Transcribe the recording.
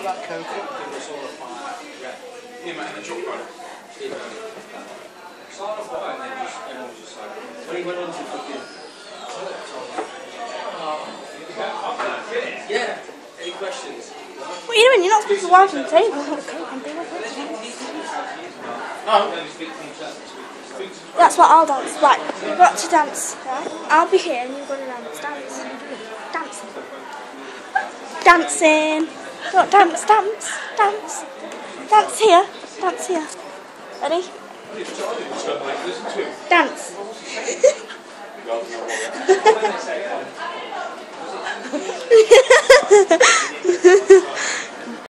about Coco? When he went on to fucking... Yeah. Any questions? What are you doing? You're not supposed to wipe on the table. That's what I'll dance. Right, you've got to dance, right? I'll be here and you've got to dance. Dance. Dancing. Dancing. Got dance, dance, dance. Dance here. Dance here. Ready? Dance.